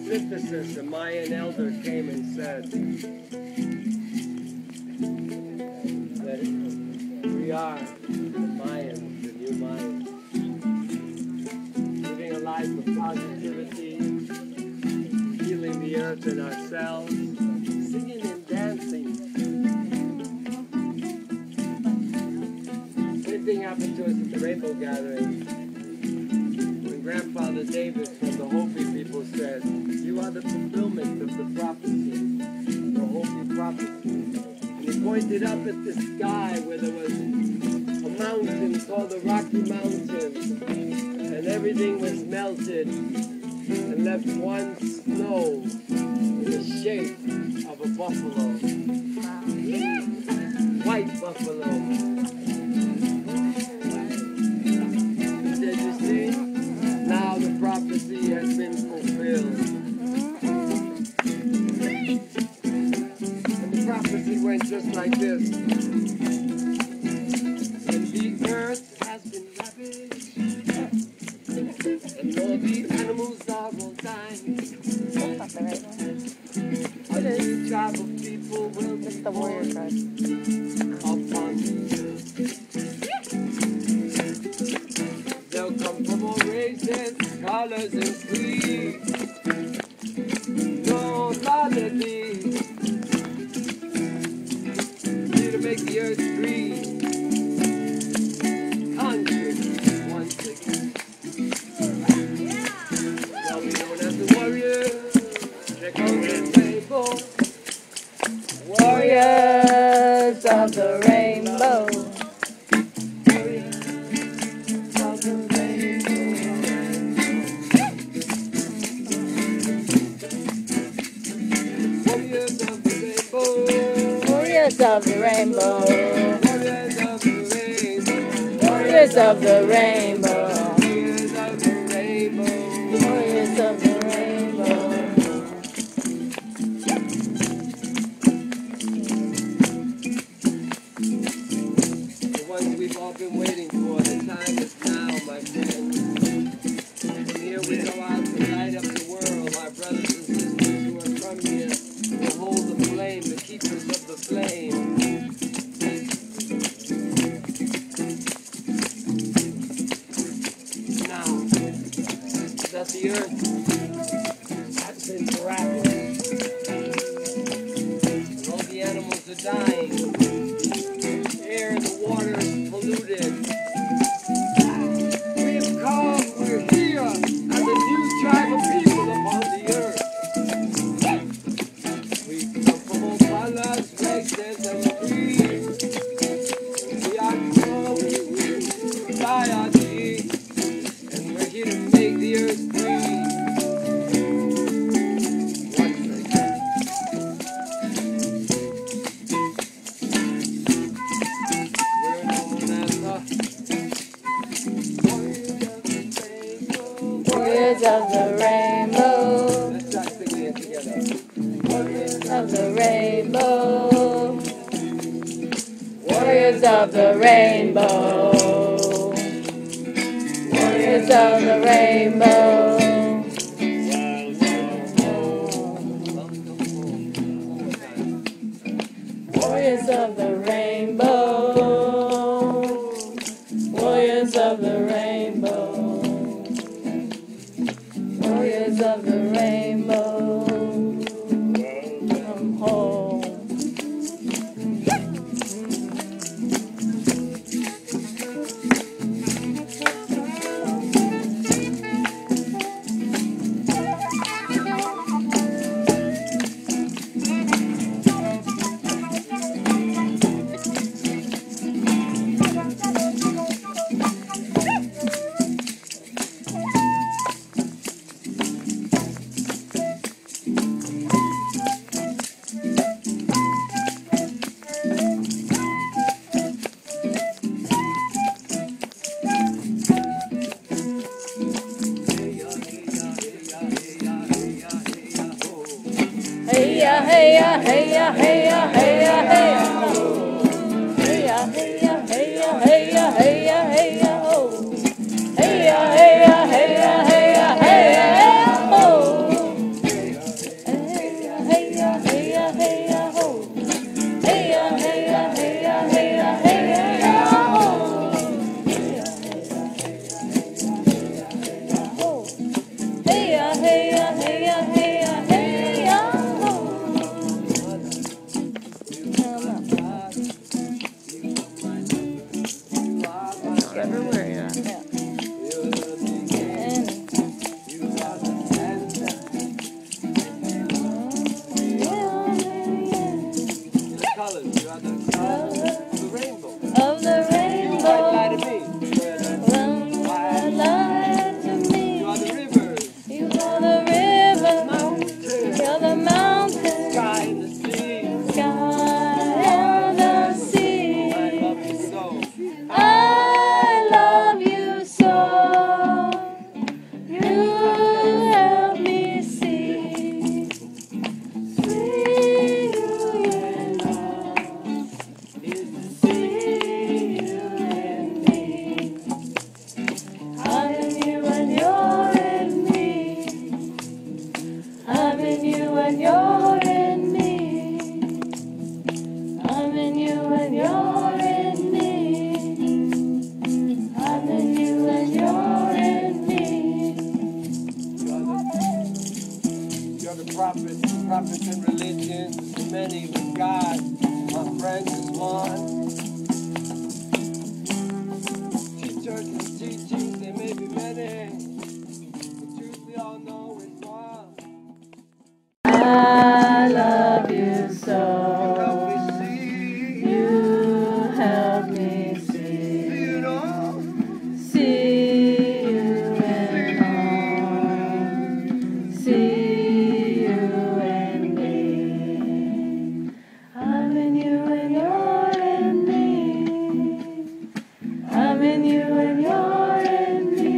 synthesis, the Mayan elder came and said that we are the Mayans, the new Mayans, living a life of positivity, healing the earth and ourselves, singing and dancing. Same thing happened to us at the Rainbow Gathering. Grandfather Davis from the Hopi people said, "You are the fulfillment of the prophecy, the Hopi prophecy." And he pointed up at the sky where there was a mountain called the Rocky Mountains, and everything was melted and left one snow in the shape of a buffalo, white buffalo. He said, "You see? Now the prophecy has been fulfilled." And the prophecy went just like this. "And the earth has been ravished, and all the animals are all dying. A new tribe of people will be born upon the earth. They'll come from all races, colors, and creeds. No loyalty. Here to make the earth breathe. 100, 16. Now we known as the warriors. Check out the rainbow. Warriors of the rainbow. Warriors of the rainbow. Warriors of the rainbow. Warriors of the rainbow. The ones we've all been waiting for. The time is now, my friends. And here we go out to light up the world. Our brothers and sisters who are from here will hold the flame, the keepers of the flame. Now, that the earth has been miraculous, and all the animals are dying, the air and the water is polluted. We have come, we're here, as a new tribe of people upon the earth. We come from all colors, races, and creeds. We are growing, society, and we're here to make the earth breathe. We're known as the Warriors of the rainbow. Let's start singing it together. Warriors of the rainbow. Warriors of the rainbow. Warriors of the rainbow. Warriors of the rainbow. Warriors of the rainbow. Warriors of the rainbow. Come home. Hey ya, hey ya, hey ya, hey ya, hey ya, hey ya, ho. Hey ya, hey ya, hey ya, hey ya, hey ya, hey ya, ho. Hey ya, hey ya, hey ya, hey ya, hey ya, hey ya, ho. hey ya, hey ya, hey ya, hey ya, oh. Everywhere, yeah. Colors, you are the colors of the rainbow. Of the rainbow. White light to me. White light to me. You are the rivers. You are the river. Mountains. You're the mountain. Sky and the sea. Sky and the sea. I love you so. I love you so. You help me see. See you and I. Is to see You and me. I'm in you and you're in me. I'm in you and you're in me. I'm in you and you're in me. I'm in you and you're in me. You're the prophets and religions, many with God. My friends is one. Teachers and teachings, there may be many, but truth we all know is one. I love you so. You help me You help me see, see. you know, See you and all. See you and me. I'm in you and you're in me. I'm in you and you're in me.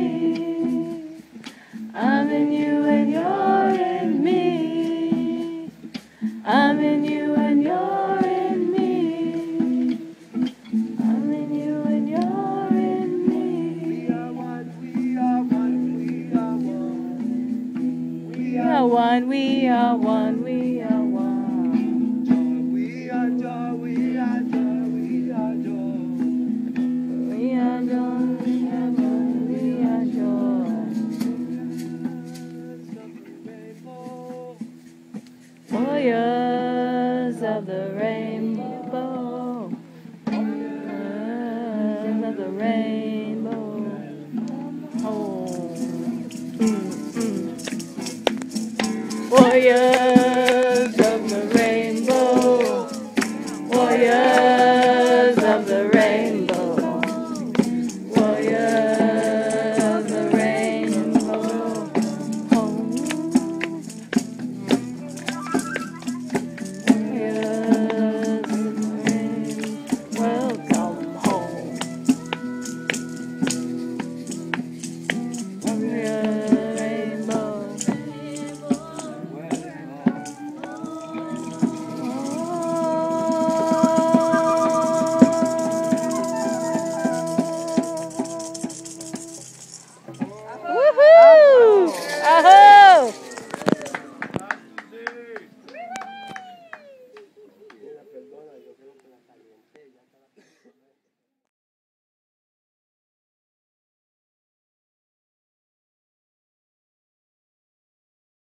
I'm in you and you're in me. I'm in you and you're in me. I'm in you and you're in me. we are one, we are one, we are one. We We are are one, we are one, we are one. we are joy, we are joy, we are joy. We are joy, we are joy, we are joy. Warriors of the rainbow. Warriors of the rainbow. Oh. Warriors